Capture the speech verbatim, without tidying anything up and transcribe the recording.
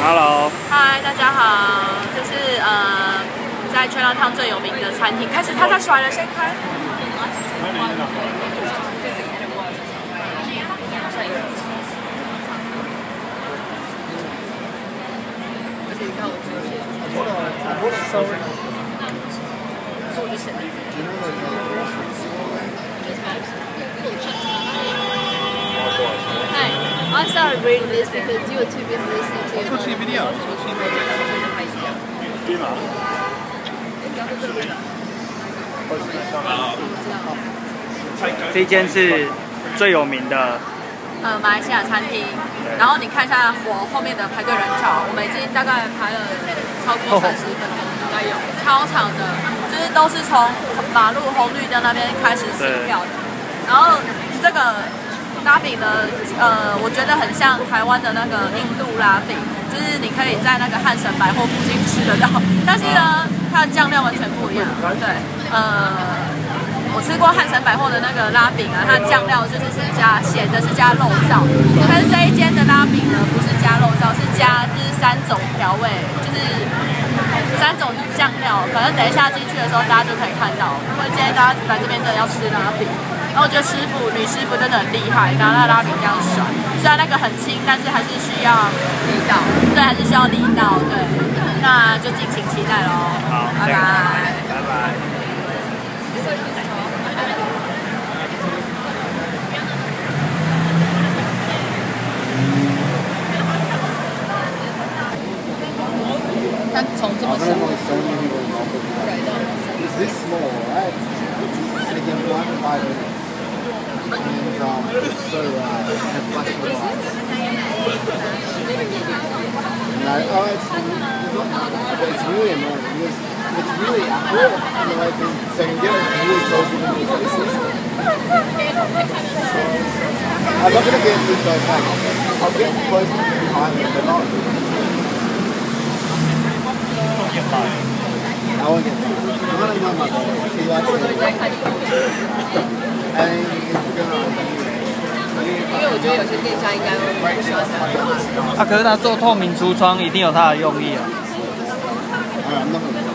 Hello。 嗨，大家好，这是呃在全浪汤最有名的餐厅。开始，他在甩了，先开。而且你看我这些，收了，所以我就写了。Hi, I started reading this because you were too busy listening to your Watching videos. Watching videos. 这间是最有名的呃马来西亚餐厅，然后你看一下我后面的排队人潮，我们已经大概排了超过三十分钟，应该有超长的，就是都是从马路红绿灯那边开始订票的。然后这个拉饼呢，呃，我觉得很像台湾的那个印度拉饼，就是你可以在那个汉神百货附近吃得到，但是呢，它的酱料完全不一样。对，呃。我吃过汉神百货的那个拉饼啊，它的酱料就是是加咸的，是加肉燥，但是这一间的拉饼呢，不是加肉燥，是加就是三种调味，就是三种酱料。可能等一下进去的时候，大家就可以看到。所以今天大家来这边真的要吃拉饼，然后我觉得师傅女师傅真的很厉害，拿那拉饼这样甩，虽然那个很轻，但是还是需要力道，对，还是需要力道，对。那就敬请期待喽。 好， 拜拜， 拜拜。 它从这么小。 It's this small, right? And again, one bite and um, so uh, and flash the lights. No, oh, it's, it's really annoying because it's really accurate in the way things, so you can get it really close to the faces. I'm not going to get too close back. I'll get close behind them, but not. I won't get that. I'm going to know my dog. She likes it. And it's going to. 因为我觉得有些店家应该会喜欢这样。 啊，可是他做透明橱窗一定有他的用意啊。 I'm not going to.